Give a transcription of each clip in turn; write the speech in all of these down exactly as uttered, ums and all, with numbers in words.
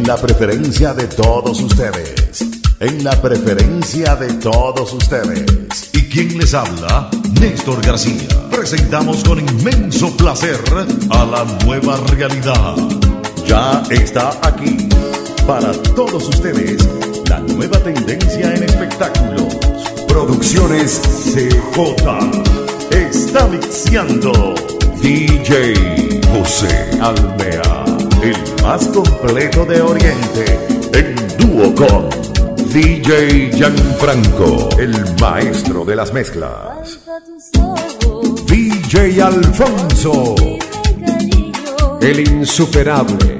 la preferencia de todos ustedes. En la preferencia de todos ustedes. ¿Y quién les habla? Néstor García. Presentamos con inmenso placer a la nueva realidad. Ya está aquí, para todos ustedes, la nueva tendencia en espectáculos. Producciones C J. Está mixeando D J José Almea, el más completo de Oriente, en dúo con D J Gianfranco, el maestro de las mezclas. D J Alfonso, el insuperable.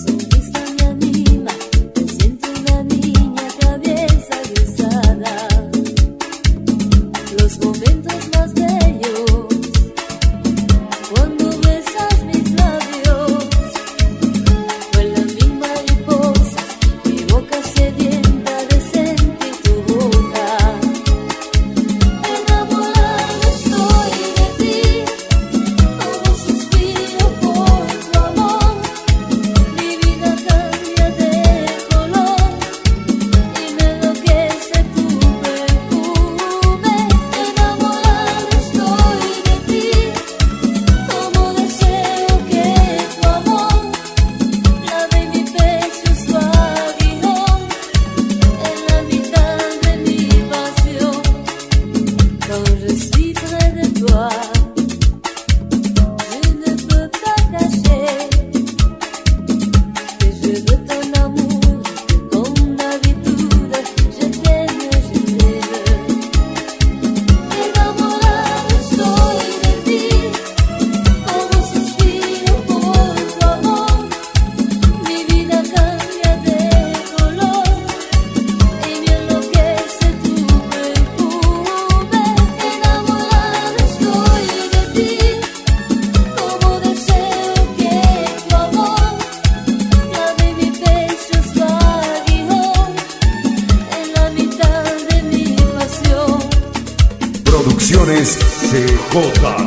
Producciones C J.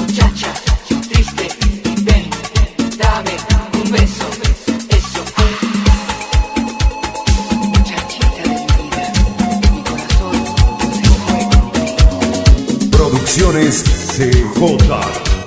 Dame un beso, eso. Producciones C J.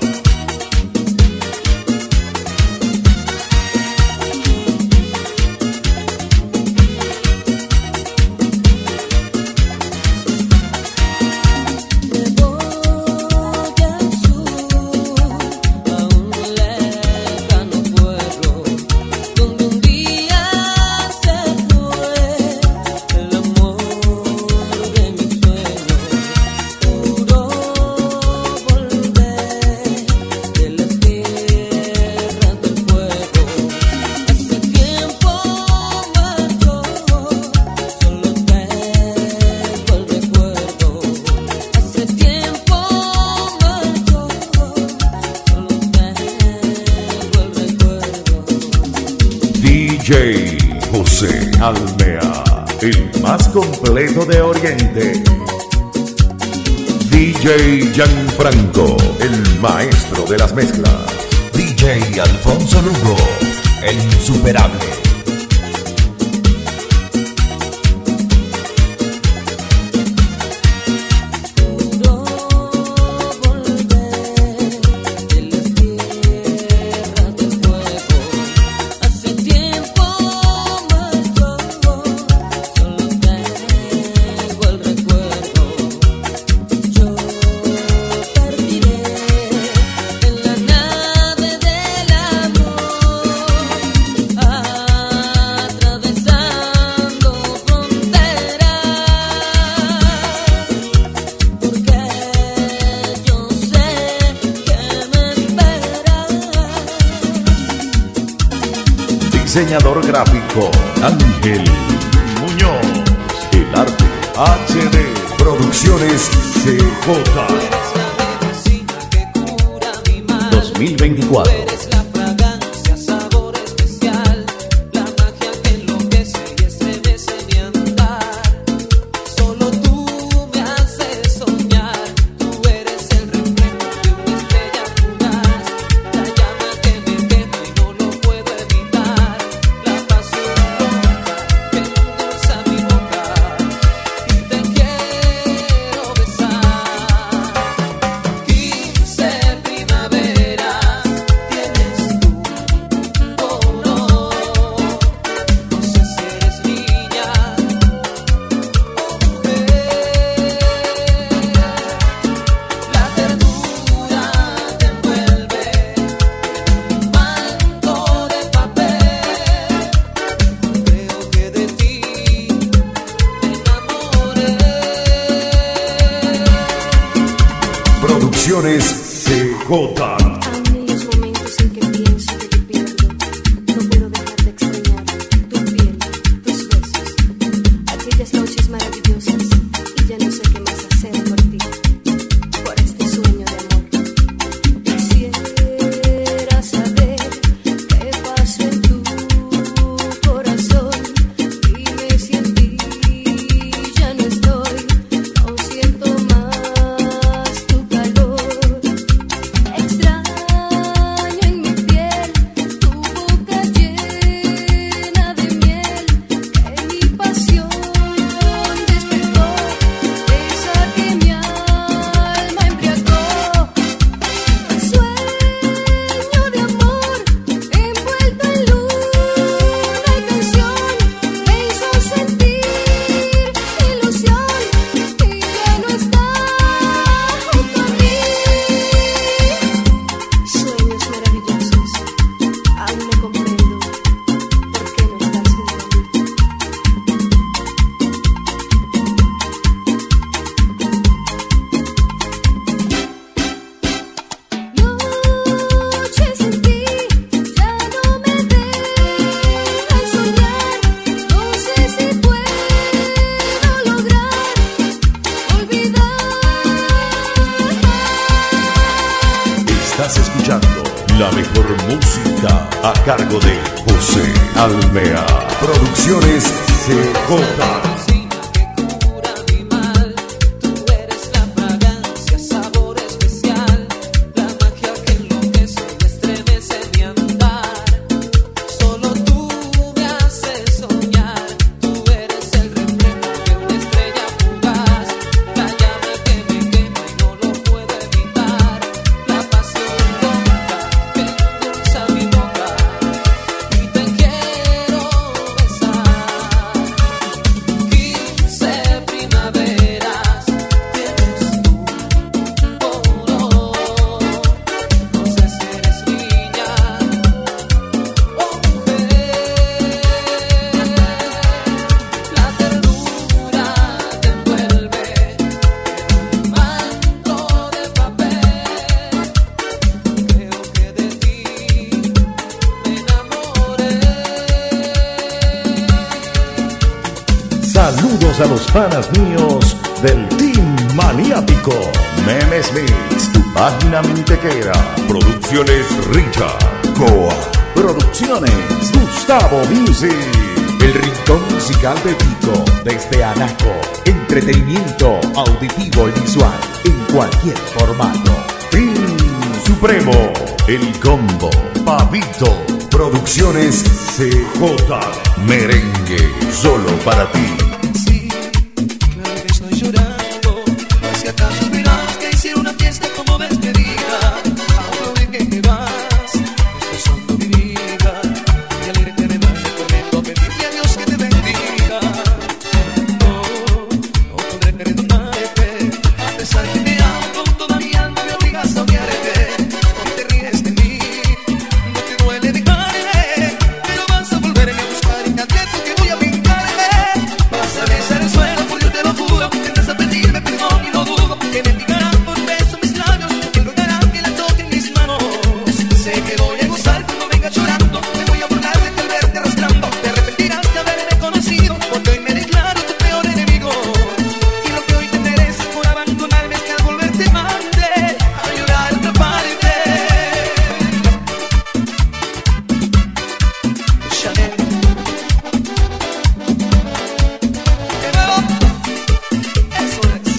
D J José Almea, el más completo de Oriente. D J Gianfranco, el maestro de las mezclas. D J Alfonso Lugo, el insuperable. Diseñador gráfico Ángel Muñoz. El arte H D Producciones C J. dos mil veinticuatro. Producciones C J. Aún en los momentos en que pienso que te pierdo, no puedo dejar de extrañar tu piel, tus besos, aquellas noches maravillosas, y ya no sé qué más hacer por ti, por este sueño de amor. Quisiera saber qué pasa en tu corazón, dime si en ti ya no estoy, no siento más tu calor. Extraño en mi piel tu boca llena de miel, que mi pasión despertó, esa que mi alma embriagó. Un sueño de amor envuelto en luna y canción, me hizo sentir ilusión y ya no está junto a mí. Sueños maravillosos, aún no comprendo por qué no estás junto a mí. Noches sin ti ya no me dejan soñar, no sé si puedo lograr olvidar. Estás escuchando la mejor música a cargo de José Almea. Producciones C J. Puedo Saludos a los panas míos del Team Maniático. Memes Mix, tu página mintequera. Producciones Richard. Coa. Producciones Gustavo Music. El rincón musical de Tico desde Anaco. Entretenimiento auditivo y visual en cualquier formato. Team Supremo. El Combo. Pavito. Producciones C J. Merengue. Solo para ti. Sí, claro que estoy llorando. Pues si acaso verás que hicieron una fiesta como despedida. Ahora de que te vas, destrozando mi vida. Y al irte me vas corriendo a pedirle a Dios que te bendiga. No, no podré perdonarte. A pesar que te amo con toda mi alma, me obligas a odiarte. Hoy te ríes de mí, no te duele dejarme, pero vas a volverme a buscar y te advierto que voy a vengarme. Vas a besar el suelo, por Dios te lo juro. Tendrás a pedirme perdón y no dudo que me picarán por beso mis labios, que rogarán que la toquen mis manos. Sé que voy a gozar cuando venga llorando. Me voy a burlar de al verte arrastrando. Te arrepentirás de haberme conocido, porque hoy me declaro tu peor enemigo. Y lo que hoy te mereces por abandonarme es que al volverte amante, a llorar otra parte. Chanel. Eso es.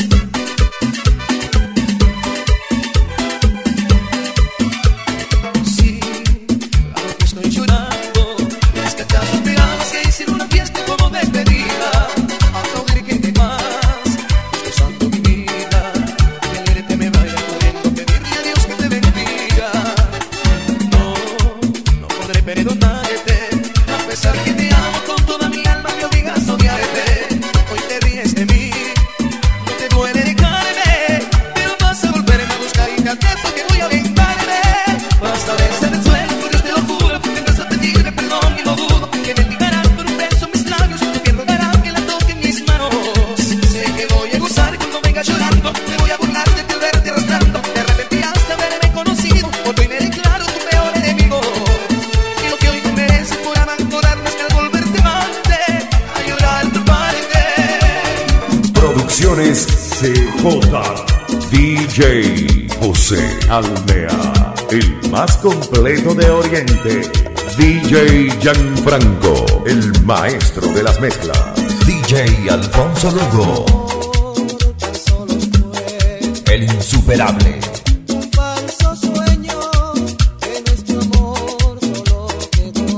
Sí, claro que estoy llorando. Es que acaso esperabas que hiciera una fiesta como despedida. Aplaudir que te vas, destrozando mi vida. Y al irte me vaya corriendo, pedirle a Dios que te bendiga. No, no podré perdonarte. A pesar que te amo con toda mi alma, me obligas a odiarte. Hoy te ríes de mí, no te duele dejarme, pero vas a volverme a buscar y te advierto que voy a vengarme. Vas a besar el suelo, por Dios te lo juro. Tendrás a pedirme perdón y no dudo que me picarán por un beso mis labios, que rogarán que la toquen mis manos. Sé que voy a gozar cuando venga llorando. Me voy a burlar de ti al verte arrastrando. Te arrepentirás de haberme conocido, porque hoy me declaro tu peor enemigo. Y lo que hoy te mereces por abandonarme es que al volverte amante, a llorar tu parte. Producciones C J. D J José Almea. El más completo de Oriente. D J Gianfranco. El maestro de las mezclas. D J Alfonso Lugo. Tan solo fue El insuperable. un falso sueño, que nuestro amor solo quedó.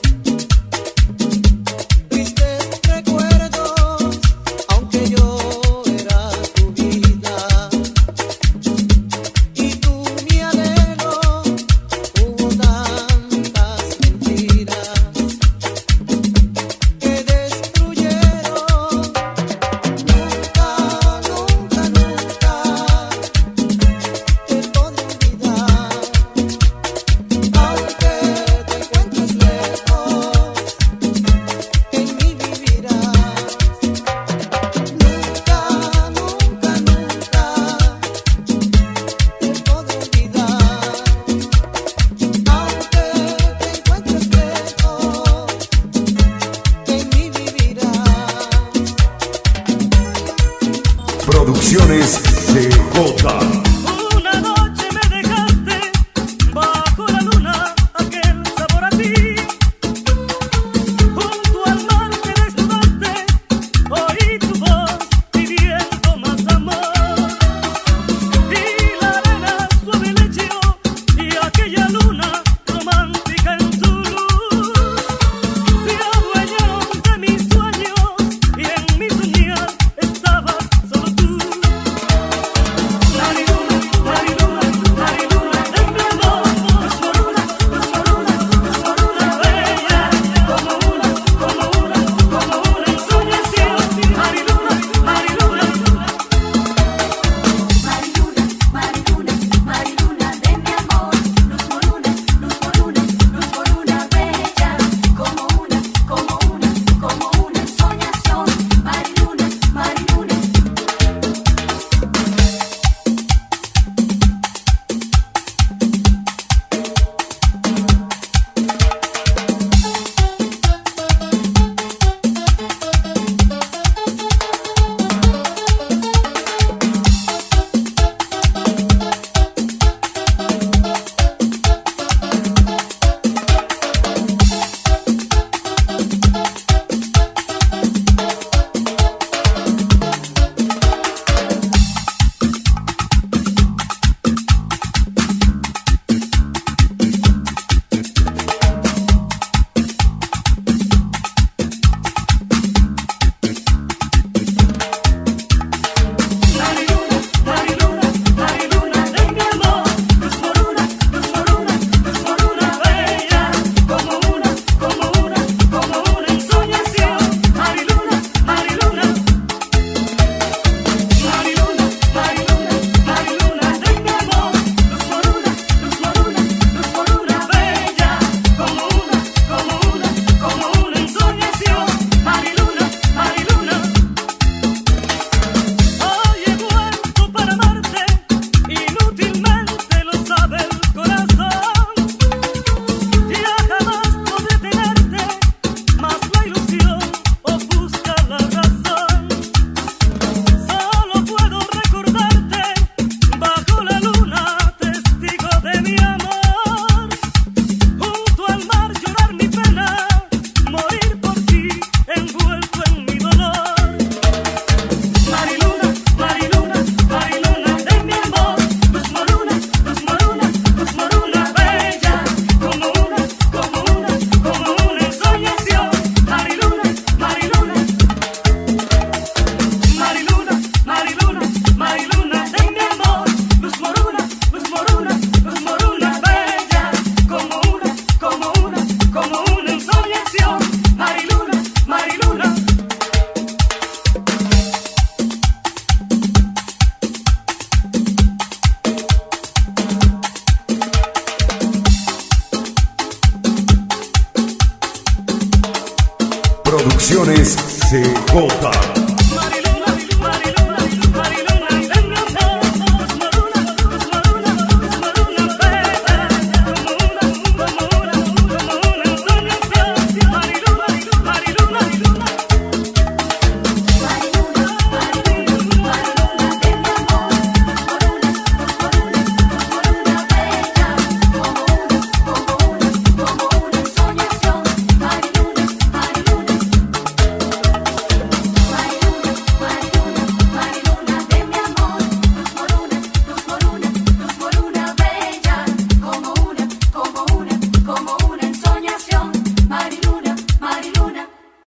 Tristes recuerdos, aunque yo era tu vida. Y tú mi anhelo, hubo tantas mentiras que destruyeron. Nunca, nunca, nunca Producciones C J.